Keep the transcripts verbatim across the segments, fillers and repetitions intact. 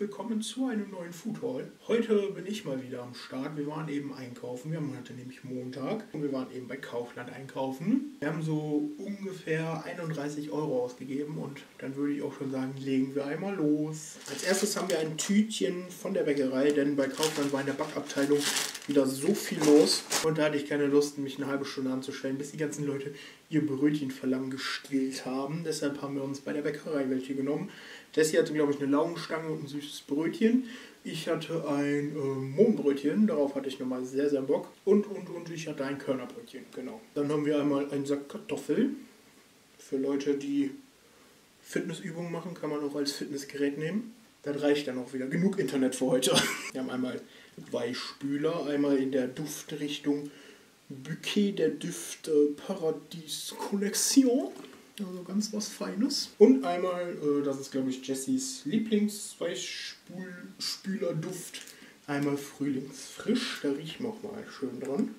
willkommen zu einem neuen Food Haul. Heute bin ich mal wieder am Start. Wir waren eben einkaufen. Wir haben heute nämlich Montag und wir waren eben bei Kaufland einkaufen. Wir haben so ungefähr einunddreißig Euro ausgegeben und dann würde ich auch schon sagen, legen wir einmal los. Als erstes haben wir ein Tütchen von der Bäckerei, denn bei Kaufland war in der Backabteilung wieder so viel los und da hatte ich keine Lust, mich eine halbe Stunde anzustellen, bis die ganzen Leute ihr Brötchenverlangen gestillt haben. Deshalb haben wir uns bei der Bäckerei welche genommen. Jessie hatte, glaube ich, eine Laugenstange und ein süßes Brötchen. Ich hatte ein äh, Mohnbrötchen, darauf hatte ich nochmal sehr, sehr Bock. Und, und, und ich hatte ein Körnerbrötchen, genau. Dann haben wir einmal einen Sack Kartoffeln. Für Leute, die Fitnessübungen machen, kann man auch als Fitnessgerät nehmen. Das reicht dann auch wieder. Genug Internet für heute. Wir haben einmal Weichspüler, einmal in der Duftrichtung Bouquet der Düfte Paradies Kollektion. Also ganz was Feines. Und einmal, äh, das ist glaube ich Jessies Lieblingsweichspülerduft, einmal Frühlingsfrisch. Da riechen wir auch mal schön dran.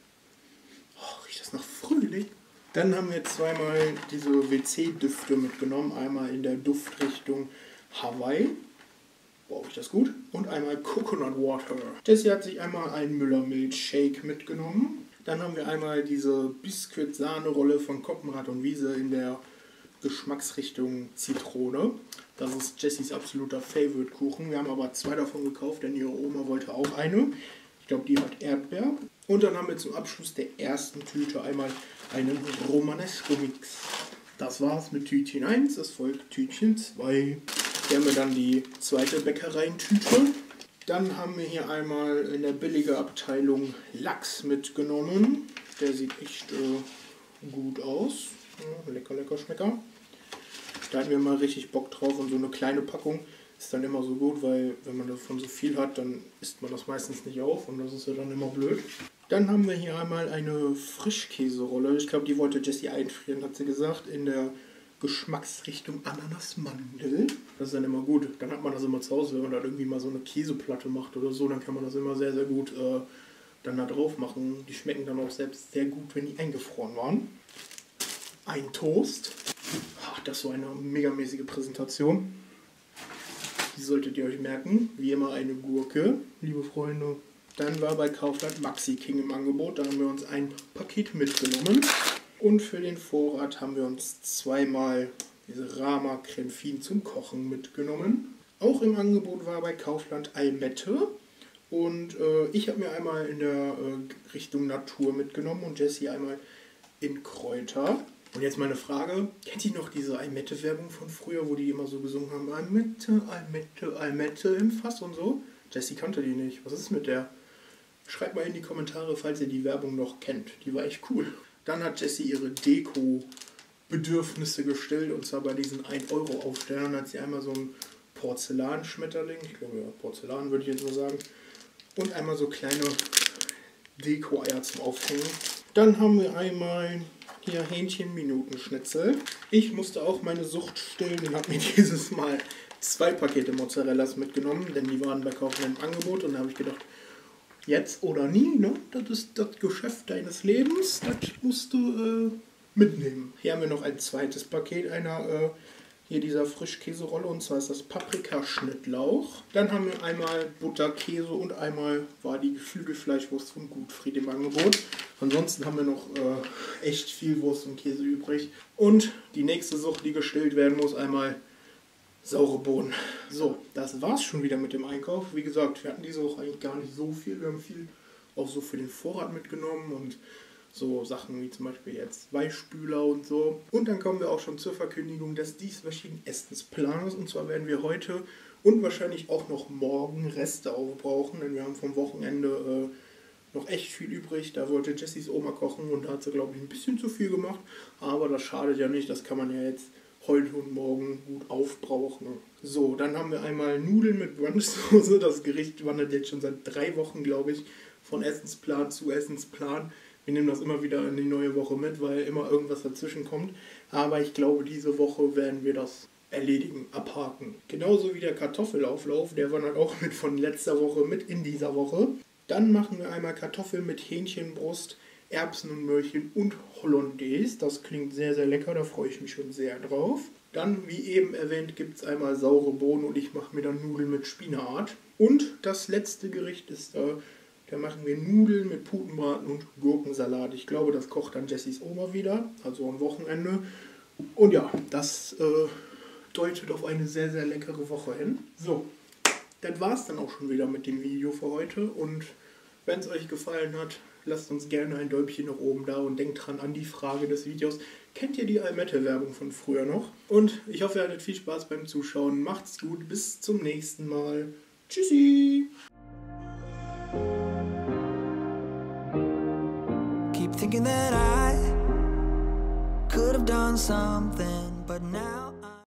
Oh, riecht das nach Frühling? Dann haben wir zweimal diese W C-Düfte mitgenommen. Einmal in der Duftrichtung Hawaii. Brauche ich das gut? Und einmal Coconut Water. Jessie hat sich einmal einen Müllermilch-Shake mitgenommen. Dann haben wir einmal diese Biskuit-Sahne-Rolle von Koppenrad und Wiese in der Geschmacksrichtung Zitrone. Das ist Jessies absoluter Favorite-Kuchen. Wir haben aber zwei davon gekauft, denn ihre Oma wollte auch eine. Ich glaube, die hat Erdbeer. Und dann haben wir zum Abschluss der ersten Tüte einmal einen Romanesco-Mix. Das war's mit Tütchen eins. Es folgt Tütchen zwei. Hier haben wir dann die zweite Bäckereien-Tüte. Dann haben wir hier einmal in der billigen Abteilung Lachs mitgenommen. Der sieht echt äh, gut aus. Ja, lecker, lecker Schmecker. Da hatten wir mal richtig Bock drauf und so eine kleine Packung ist dann immer so gut, weil wenn man davon so viel hat, dann isst man das meistens nicht auf und das ist ja dann immer blöd. Dann haben wir hier einmal eine Frischkäserolle. Ich glaube, die wollte Jessie einfrieren, hat sie gesagt, in der Geschmacksrichtung Ananas-Mandel. Das ist dann immer gut. Dann hat man das immer zu Hause, wenn man dann irgendwie mal so eine Käseplatte macht oder so, dann kann man das immer sehr, sehr gut äh, dann da drauf machen. Die schmecken dann auch selbst sehr gut, wenn die eingefroren waren. Ein Toast. Ach, das war eine megamäßige Präsentation. Die solltet ihr euch merken. Wie immer eine Gurke, liebe Freunde. Dann war bei Kaufland Maxi King im Angebot. Da haben wir uns ein Paket mitgenommen. Und für den Vorrat haben wir uns zweimal diese Rama Creme Fine zum Kochen mitgenommen. Auch im Angebot war bei Kaufland Almette. Und äh, ich habe mir einmal in der äh, Richtung Natur mitgenommen und Jessie einmal in Kräuter. Und jetzt meine Frage, kennt ihr noch diese Almette-Werbung von früher, wo die immer so gesungen haben? Almette, Almette, Almette im Fass und so? Jessie kannte die nicht. Was ist mit der? Schreibt mal in die Kommentare, falls ihr die Werbung noch kennt. Die war echt cool. Dann hat Jessie ihre Deko-Bedürfnisse gestillt und zwar bei diesen ein Euro Aufstellern hat sie einmal so einen Porzellanschmetterling, ich glaube ja, Porzellan würde ich jetzt mal sagen, und einmal so kleine Deko-Eier zum Aufhängen. Dann haben wir einmal hier Hähnchen-Minutenschnitzel. Ich musste auch meine Sucht stillen und habe mir dieses Mal zwei Pakete Mozzarellas mitgenommen, denn die waren bei Kaufland im Angebot und da habe ich gedacht, jetzt oder nie, ne? Das ist das Geschäft deines Lebens, das musst du äh, mitnehmen. Hier haben wir noch ein zweites Paket einer äh, hier dieser Frischkäserolle und zwar ist das Paprikaschnittlauch. Dann haben wir einmal Butterkäse und einmal war die Geflügelfleischwurst von Gutfried im Angebot. Ansonsten haben wir noch äh, echt viel Wurst und Käse übrig. Und die nächste Sucht, die gestillt werden muss, einmal saure Bohnen. So, das war's schon wieder mit dem Einkauf. Wie gesagt, wir hatten diese Woche eigentlich gar nicht so viel. Wir haben viel auch so für den Vorrat mitgenommen und so Sachen wie zum Beispiel jetzt Weichspüler und so. Und dann kommen wir auch schon zur Verkündigung des dieswöchigen Essensplans. Und zwar werden wir heute und wahrscheinlich auch noch morgen Reste aufbrauchen, denn wir haben vom Wochenende äh, noch echt viel übrig. Da wollte Jessies Oma kochen und da hat sie, glaube ich, ein bisschen zu viel gemacht. Aber das schadet ja nicht, das kann man ja jetzt heute und morgen gut aufbrauchen. So, dann haben wir einmal Nudeln mit Brunchsoße. Das Gericht wandert jetzt schon seit drei Wochen, glaube ich, von Essensplan zu Essensplan. Wir nehmen das immer wieder in die neue Woche mit, weil immer irgendwas dazwischen kommt. Aber ich glaube, diese Woche werden wir das erledigen, abhaken. Genauso wie der Kartoffelauflauf, der wandert auch mit von letzter Woche mit in dieser Woche. Dann machen wir einmal Kartoffeln mit Hähnchenbrust, Erbsen und Möhrchen und Hollandaise. Das klingt sehr, sehr lecker, da freue ich mich schon sehr drauf. Dann, wie eben erwähnt, gibt es einmal saure Bohnen und ich mache mir dann Nudeln mit Spinat. Und das letzte Gericht ist, äh, da machen wir Nudeln mit Putenbraten und Gurkensalat. Ich glaube, das kocht dann Jessys Oma wieder, also am Wochenende. Und ja, das äh, deutet auf eine sehr, sehr leckere Woche hin. So, das war es dann auch schon wieder mit dem Video für heute. Und wenn es euch gefallen hat, lasst uns gerne ein Däumchen nach oben da und denkt dran an die Frage des Videos. Kennt ihr die Almette-Werbung von früher noch? Und ich hoffe, ihr hattet viel Spaß beim Zuschauen. Macht's gut, bis zum nächsten Mal. Tschüssi! Keep thinking that I could have done something